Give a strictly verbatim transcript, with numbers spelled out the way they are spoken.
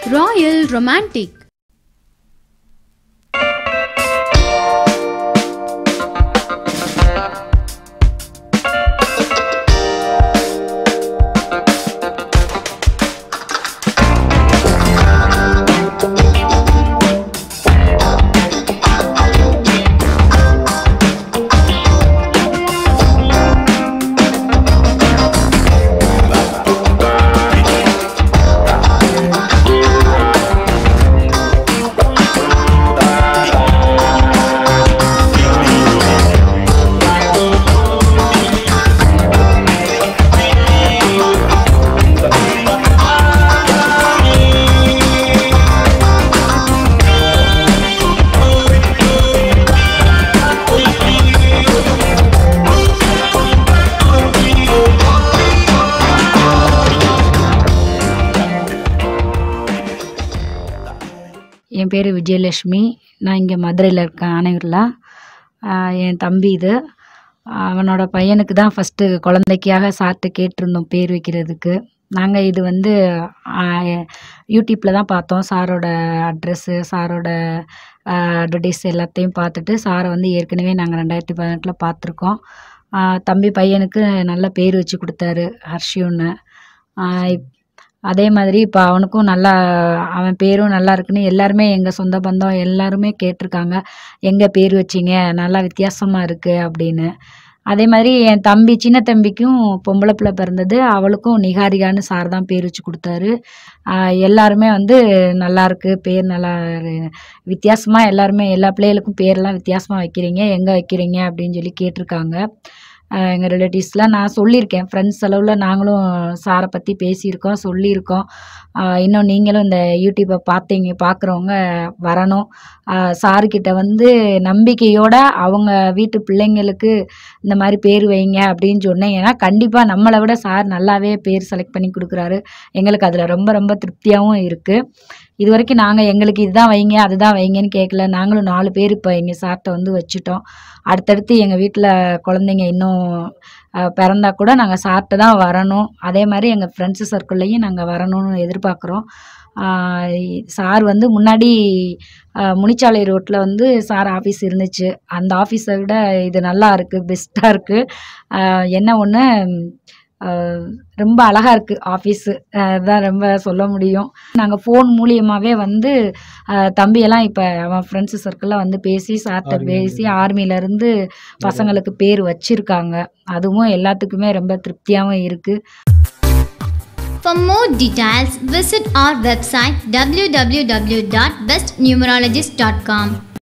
Royal Romantic. என் பேர் விஜயலட்சுமி. நான் இங்கே மதுரையில் இருக்கேன், ஆனையூரில். என் தம்பி இது. அவனோட பையனுக்கு தான் ஃபஸ்ட்டு குழந்தைக்காக சார்ட்டு கேட்டிருந்தோம் பேர் வைக்கிறதுக்கு. நாங்கள் இது வந்து யூடியூப்பில் தான் பார்த்தோம். சாரோட அட்ரெஸ்ஸு, சாரோட அட்வர்டைஸ் எல்லாத்தையும் பார்த்துட்டு சாரை வந்து ஏற்கனவே நாங்கள் ரெண்டாயிரத்தி பதினெட்டில் பார்த்துருக்கோம். தம்பி பையனுக்கு நல்ல பேர் வச்சு கொடுத்தாரு, ஹர்ஷியுன்னு. அதே மாதிரி இப்போ அவனுக்கும் நல்லா, அவன் பேரும் நல்லா இருக்குன்னு எல்லாருமே எங்கள் சொந்த பந்தம் எல்லாருமே கேட்டிருக்காங்க, எங்கே பேர் வச்சிங்க, நல்லா வித்தியாசமாக இருக்குது அப்படின்னு. அதே மாதிரி என் தம்பி சின்ன தம்பிக்கும் பொம்பளை பிள்ளை பிறந்தது, அவளுக்கும் நிகாரிகான்னு சார் தான் பேர் வச்சு கொடுத்தாரு. எல்லாருமே வந்து நல்லாயிருக்கு பேர், நல்லா வித்தியாசமாக எல்லாருமே எல்லா பிள்ளைகளுக்கும் பேரெல்லாம் வித்தியாசமாக வைக்கிறீங்க, எங்கே வைக்கிறீங்க அப்படின்னு சொல்லி கேட்டிருக்காங்க. எங்கள் ரிலேட்டிவ்ஸில் நான் சொல்லியிருக்கேன், ஃப்ரெண்ட்ஸ் அளவில் நாங்களும் சாரை பற்றி பேசியிருக்கோம், சொல்லியிருக்கோம். இன்னும் நீங்களும் இந்த யூடியூப்பை பார்த்தீங்க பார்க்குறவங்க வரணும், சாருக்கிட்ட வந்து நம்பிக்கையோடு அவங்க வீட்டு பிள்ளைங்களுக்கு இந்த மாதிரி பேர் வைங்க அப்படின்னு சொன்னேன். ஏன்னா கண்டிப்பாக நம்மளை விட சார் நல்லாவே பேர் செலக்ட் பண்ணி கொடுக்குறாரு. எங்களுக்கு அதில் ரொம்ப ரொம்ப திருப்தியாகவும் இருக்குது. இது வரைக்கும் நாங்கள் எங்களுக்கு இதுதான் வைங்க அதுதான் வைங்கன்னு கேட்கல. நாங்களும் நாலு பேர் இப்போ எங்கள் சார்கிட்ட வந்து வச்சுட்டோம். அடுத்தடுத்து எங்கள் வீட்டில் குழந்தைங்க இன்னும் பிறந்தா கூட நாங்கள் சார்கிட்ட தான் வரணும். அதே மாதிரி எங்கள் ஃப்ரெண்ட்ஸு சர்க்கிள்லையும் நாங்கள் வரணும்னு எதிர்பார்க்குறோம். சார் வந்து முன்னாடி முனிச்சாலை ரோட்டில் வந்து சார் ஆஃபீஸ் இருந்துச்சு. அந்த ஆஃபீஸை விட இது நல்லா இருக்குது, பெஸ்ட்டாக இருக்குது. என்ன ஒன்று, ரொம்ப அழகாக இருக்குது ஆஃபீஸு, அதுதான் ரொம்ப சொல்ல முடியும். நாங்கள் ஃபோன் மூலியமாகவே வந்து தம்பியெல்லாம் இப்போ அவன் ஃப்ரெண்ட்ஸு சர்க்கிளில் வந்து பேசி சார்கிட்ட பேசி ஆர்மியிலேருந்து பசங்களுக்கு பேர் வச்சுருக்காங்க. அதுவும் எல்லாத்துக்குமே ரொம்ப திருப்தியாகவும் இருக்குது. For more details, visit our website w w w dot best numerologist dot com.